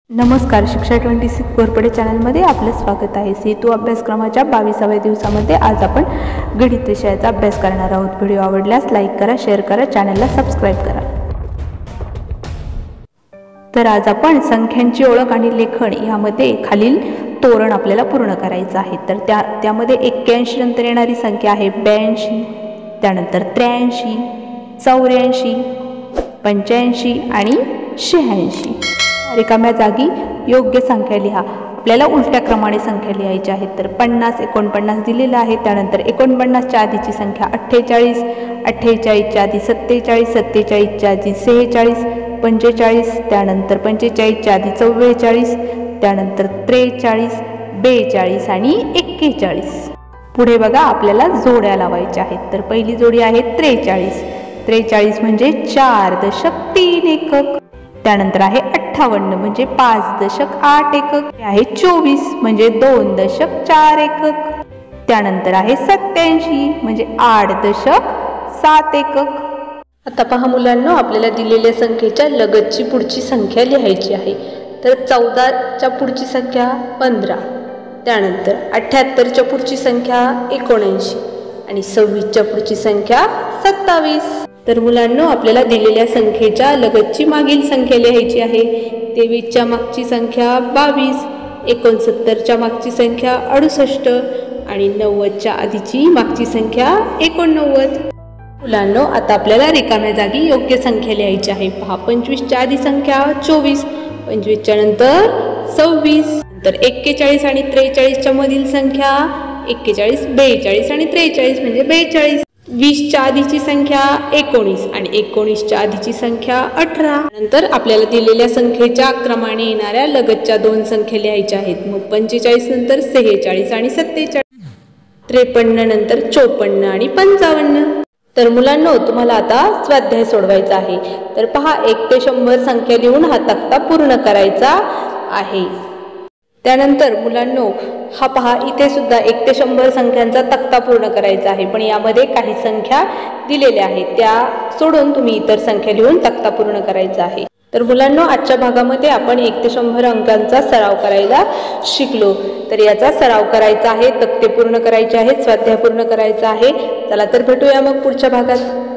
नमस्कार, शिक्षा 26 घोरपडे चॅनलमध्ये आपलं स्वागत आहे। सेतू अभ्यासक्रमाच्या 22व्या दिवसामध्ये आज आपण गणित विषयाचा अभ्यास करणार आहोत। व्हिडिओ आवडल्यास लाईक करा, शेअर करा, चॅनलला सबस्क्राईब करा। तर आज आपण संख्यांची ओळख आणि लेखन यामध्ये खालील तोरण आपल्याला पूर्ण करायचं आहे। तर त्यामध्ये 81 नंतर येणारी संख्या आहे 82, त्यानंतर 83, 84, 85 आणि 86। रिकाम्या जागी योग्य संख्या लिहा। आपल्याला उलट्या क्रमाने संख्या लिहायच्या आहेत। तर 50 49 दिलेला आहे, त्यानंतर 49 च्या आधीची संख्या 48, 48 च्या आधी 47, 47 च्या आधी 46, 45, त्यानंतर 45 च्या आधी 44, त्यानंतर 43, 42 आणि 41। पुढे बघा आपल्याला जोड्या लावायच्या आहेत। तर पहिली जोडी आहे 43, 43 म्हणजे 4.3 एकक, त्यानंतर आहे 58 म्हणजे 5.8 एकक, आहे 24 म्हणजे 2.4 एकक, त्यानंतर आहे 87 म्हणजे 8.7 एकक। आता पहा मुलांना, आपल्याला दिलेल्या संख्येच्या लगतची पुढची संख्या लिहायची आहे। तर 14 च्या पुढची संख्या 15, त्यानंतर 78 च्या पुढची संख्या 79 आणि 26 च्या पुढची संख्या 27। तर मुलांनो, आपल्याला दिलेल्या संख्येच्या लगतची मागील संख्या लिहायची आहे। 23 च्या मागची संख्या 22, 69 च्या मागची संख्या 68 आणि 90 च्या आधीची मागची संख्या 89। मुलांनो, आता आपल्याला रिकाम्या जागी योग्य संख्या लिहायची आहे। पहा, 25 च्या आधी संख्या 24, 25 च्या नंतर 26, नंतर 41 आणि 43 च्या मधील संख्या 41, 42 आणि 43 म्हणजे 42। 20 च्या आधीची संख्या 19 आणि 19 च्या आधीची संख्या 18। नंतर आपल्याला दिलेल्या संख्येच्या क्रमाने येणाऱ्या लगतच्या दोन संख्या लिहायच्या आहेत। मग 45 नंतर 46 आणि 47, 53 नंतर 54 आणि 55। तर मुलांनो, तुम्हाला आता स्वाध्याय सोडवायचा आहे। तर पहा, 1 ते 100 संख्या लिहून हा तक्ता पूर्ण करायचा आहे। त्यानंतर मुलांनो, हा पहा, इथे सुद्धा 1 ते 100 संख्यांचा तक्ता पूर्ण करायचा आहे, पण यामध्ये काही संख्या दिलेल्या आहेत, त्या सोडून तुम्ही इतर संख्या लिहून तक्ता पूर्ण करायचा आहे। तर मुलांनो, आजच्या भागामध्ये आपण 1 ते 100 अंकांचा सराव करायला शिकलो। तर याचा सराव करायचा आहे, तक्ते पूर्ण करायचे आहेत, स्वाध्याय पूर्ण करायचा आहे। चला तर भेटूया मग पुढच्या भागात।